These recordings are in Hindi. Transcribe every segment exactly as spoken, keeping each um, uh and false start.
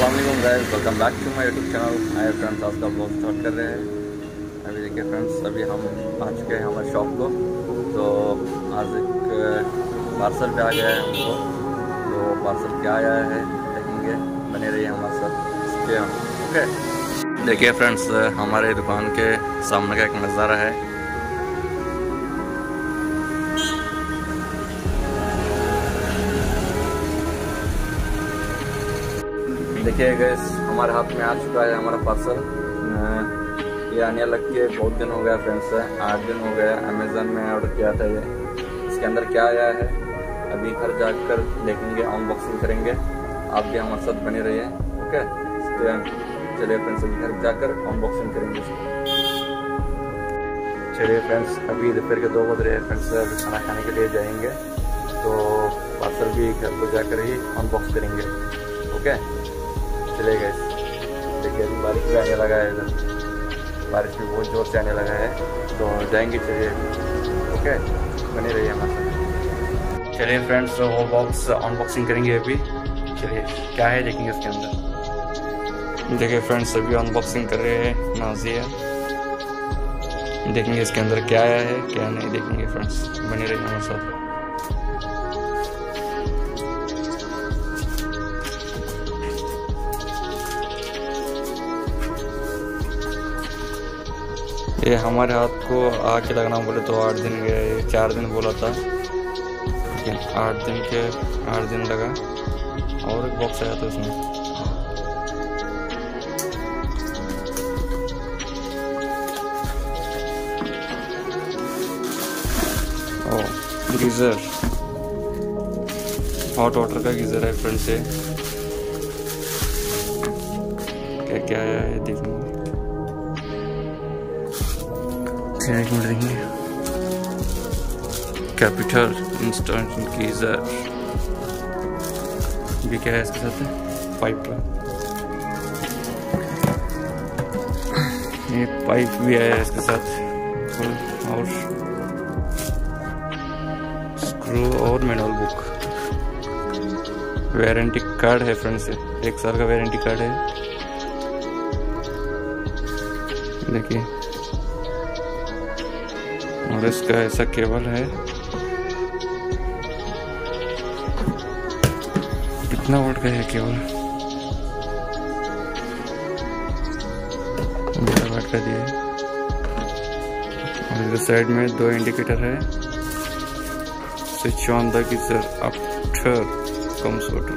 अस्सलाम वालेकुम guys, welcome back to my YouTube channel. आए फ्रेंड्स, आज का ब्लॉग स्टार्ट कर रहे हैं। अभी देखिए फ्रेंड्स, अभी हम आ चुके हैं हमारे शॉप को। तो आज एक पार्सल पे आ गया है हमको। तो पार्सल क्या आया है देखेंगे, बने रहिए हमारे साथ इसके हम। ओके, देखिए फ्रेंड्स, हमारे दुकान के सामने का एक नज़ारा है। देखिए गैस, हमारे हाथ में आ चुका है हमारा पार्सल। ये आने लग के बहुत दिन हो गया फ्रेंड्स, है आठ दिन हो गया। अमेज़न में ऑर्डर किया था ये। इसके अंदर क्या आया है अभी घर जाकर देखेंगे, अनबॉक्सिंग करेंगे। आप भी हमारे साथ बने रहिए। ओके, चलिए फ्रेंड्स, अभी घर जाकर अनबॉक्सिंग करेंगे इसको। चलिए फ्रेंड्स, अभी दोपहर के दो बज रहे हैं फ्रेंड्स, अभी खाना खाने के लिए जाएंगे। तो पार्सल भी घर को जाकर ही अनबॉक्स करेंगे। ओके चलिए गाइस, देखिए अभी बारिश भी आने लगा है इधर। बारिश भी बहुत जोर से आने लगा है, तो जाएंगे। चलिए ओके, बने रहिए हमारे साथ। चलिए फ्रेंड्स, वो बॉक्स अनबॉक्सिंग करेंगे अभी। चलिए क्या है देखेंगे इसके अंदर। देखिए फ्रेंड्स, अभी अनबॉक्सिंग कर रहे हैं नाज़िया। देखेंगे इसके अंदर क्या आया है क्या नहीं, देखेंगे फ्रेंड्स, बने रहिए हमारे साथ। ये हमारे हाथ को आके लगना बोले तो आठ दिन गए, चार दिन बोला था, लेकिन आठ दिन के आठ दिन लगा। और एक बॉक्स आया था उसमें। ओ गीज़र, हॉट वाटर का गीज़र है फ्रेंड से। क्या क्या आया है देखिए। एक मिनट देखेंगे। कैपिटल इंस्टेंट गीज़र भी क्या है इसके साथ है, पाइप का। ये पाइप भी आया है इसके साथ, और स्क्रू और मैनुअल बुक। वारंटी कार्ड है फ्रेंड्स, एक साल का वारंटी कार्ड है। देखिए, और इसका ऐसा केबल है। कितना वाट का है केबल, बारह वाट का दिया है। और इधर साइड में दो इंडिकेटर है। Switch on the geyser after comes water.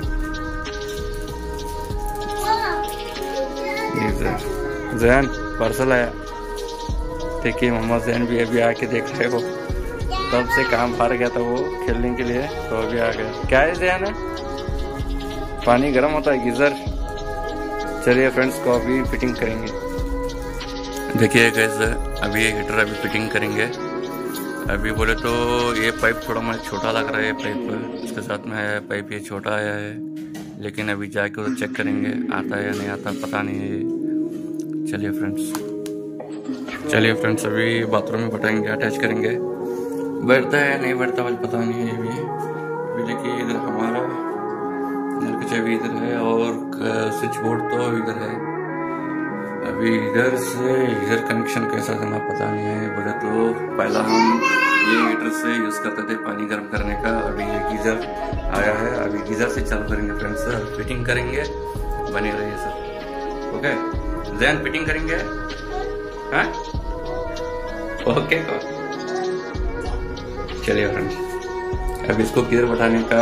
Geyser Jain parcel आया। देखिए मोहम्मद जैन भी अभी आके देख रहे हो, तब से काम हार गया था वो खेलने के लिए, तो अभी आ गया। क्या है जैन है, पानी गर्म होता है गीज़र। चलिए फ्रेंड्स, को अभी फिटिंग करेंगे। देखिए गाइस, अभी ये हीटर अभी फिटिंग करेंगे। अभी बोले तो ये पाइप थोड़ा मुझे छोटा लग रहा है। पाइप इसके साथ में है, पाइप ये छोटा आया है, लेकिन अभी जाके उधर चेक करेंगे आता है या नहीं आता, पता नहीं है। चलिए फ्रेंड्स चलिए फ्रेंड्स अभी बाथरूम में बैठाएंगे, अटैच करेंगे। बैठता है नहीं बैठता मुझे पता नहीं है। अभी अभी देखिए, इधर हमारा नल की चाबी इधर है, और स्विच बोर्ड तो इधर है। अभी इधर से इधर कनेक्शन कैसा करना पता नहीं है। बोले तो पहला हम ये हीटर से यूज़ करते थे पानी गर्म करने का। अभी ये गीज़र आया है, अभी गीज़र से चालू करेंगे फ्रेंड्स, फिटिंग करेंगे। बने रहिए सर। ओके जैन, फिटिंग करेंगे। हाँ ओके को चलिए फ्रेंड्स, अब इसको किधर बैठाने का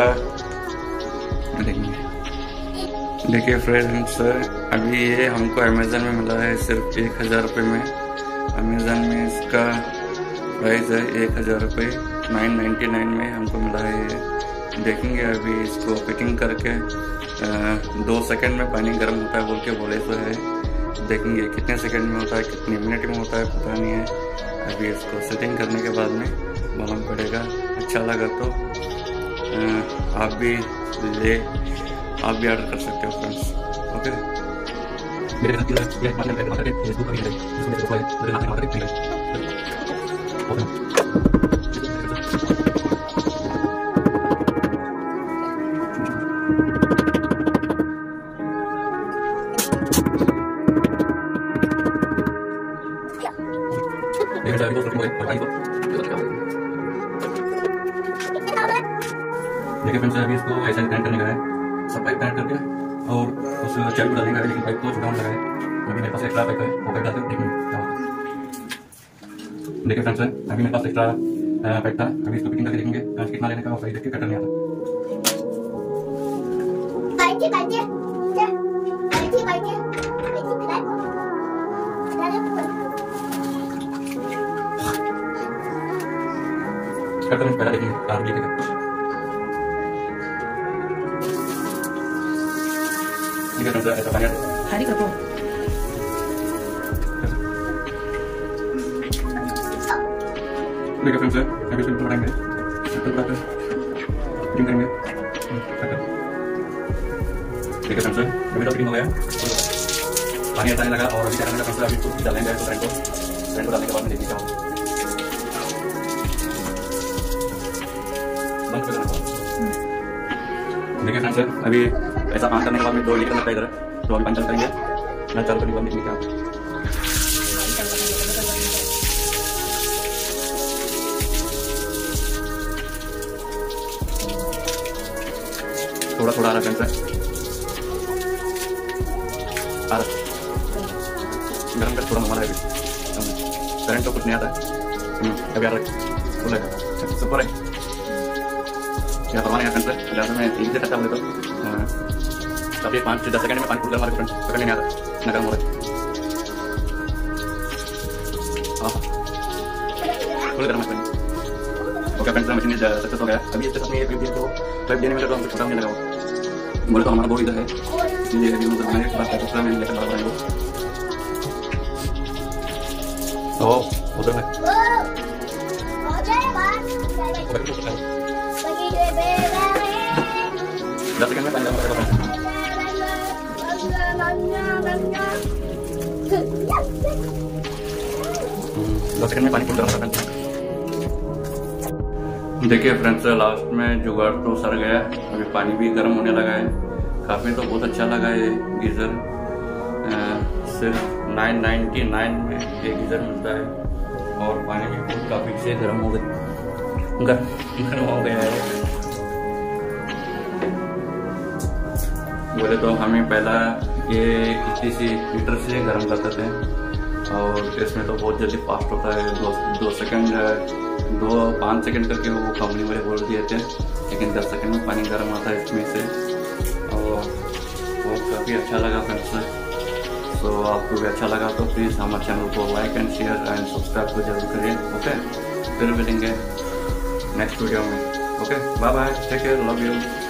देखेंगे। देखिए फ्रेंड्स, अभी ये हमको अमेज़न में मिला है सिर्फ एक हज़ार रुपये में। अमेज़न में इसका प्राइस है एक हज़ार रुपये, नाइन नाइन्टी नाइन में हमको मिला है ये। देखेंगे अभी इसको फिटिंग करके। दो सेकंड में पानी गर्म होता है बोल के बोले तो है। देखेंगे कितने सेकंड में होता है, कितने मिनट में होता है, पता नहीं है। अभी इसको सेटिंग करने के बाद में मालूम पड़ेगा। अच्छा लगा तो आप भी ले आप भी ऑर्डर कर सकते हो फ्रेंड्स। ओके, मेरे देखिए फ्रेंड्स, अभी इसको ऐसा ही कनेक्ट करने का है, सब पाइप कनेक्ट करके और उस चाबी को डालने का है, लेकिन पाइप को छुटाना लगा है। अभी मेरे पास एक्स्ट्रा पाइप है, वो पाइप डालते हैं, देखिए क्या होता है। देखिए फ्रेंड्स, अभी मेरे पास एक्स्ट्रा पाइप था, अभी इसको फिटिंग करके देखेंगे कितना लेने का, और सही देख के कटर नहीं आता। कटर में पहले देखेंगे कार लिखेगा। ठीक है फ्रेंड्स, ऐसा पानी आता है। हरी कपो देखिए फ्रेंड्स, अभी इसको बढ़ाएंगे, इसको बढ़ाकर फिटिंग करेंगे। ठीक है फ्रेंड्स, अभी तो फिटिंग हो गया, पानी आता लगा और अभी क्या करना है फ्रेंड्स, अभी इसको डालेंगे तो फ्रेंड को फ्रेंड को डालने के बाद में देखिए क्या होगा। देखिए फ्रेंड्स, अभी ऐसा पाँच करने के बाद में दो लीटर लगता है इधर, तो अभी पाँच करेंगे ना, चालू करने के बाद देखिए क्या होगा। थोड़ा थोड़ा आ रहा फ्रेंड्स, आ रहा गरम कर थोड़ा मंगा है, करंट तो कुछ नहीं आता है। अभी आ रहा है सुपर है क्या परवाना है फ्रेंड्स, अगर मैं एक से टचा बोले तो अभी पाँच से दस सेकंड में पानी फुल कर हमारे फ्रेंड्स पकड़ने नहीं आता, न गर्म हो रहा है, फुल गर्म है। ओके फ्रेंड्स, मशीन सक्सेस हो गया। अभी इसके साथ में ये पीप तो पाइप देने में लगा, हमको छोटा होने लगा, बोले तो हमारा बहुत इधर है, इसलिए अभी मतलब मैंने बात कर दूसरा मैंने लेकर बराबर आएंगे। ओ उधर है दस सेकंड में पानी डालना पड़ेगा। दस सेकंड में पानी फुल करना पड़ेगा। देखिए फ्रेंड्स, लास्ट में जुगाड़ तो सर गया, अभी पानी भी गर्म होने लगा है, काफ़ी तो बहुत अच्छा लगा है गीज़र। सिर्फ नाइन नाइन्टी नाइन में ये गीज़र मिलता है और पानी भी काफ़ी से गर्म हो गया गर्म हो गया है। बोले तो हमें पहला ये किसी सी हीटर से गर्म करते थे और इसमें तो बहुत जल्दी फास्ट होता है, दो दो सेकंड दो पाँच सेकंड करके वो कंपनी वाले बोल दिए थे, लेकिन दस सेकंड में पानी गर्म आता है इसमें से, और वो काफ़ी अच्छा लगा फ्रेंड्स। तो आपको भी अच्छा लगा तो प्लीज़ हमारे चैनल को like and share and subscribe को जरूर करिए। ओके, फिर मिलेंगे नेक्स्ट वीडियो में। Okay, bye bye, take care, love you.